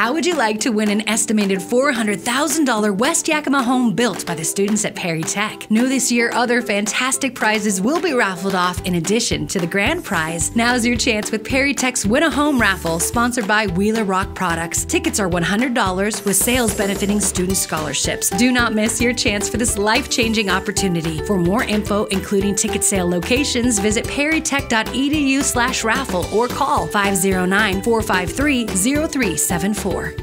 How would you like to win an estimated $400,000 West Yakima home built by the students at Perry Tech? Know this year other fantastic prizes will be raffled off in addition to the grand prize. Now's your chance with Perry Tech's Win a Home raffle, sponsored by Wheeler Rock Products. Tickets are $100 with sales benefiting student scholarships. Do not miss your chance for this life-changing opportunity. For more info, including ticket sale locations, visit perrytech.edu/raffle or call 509-453-0374.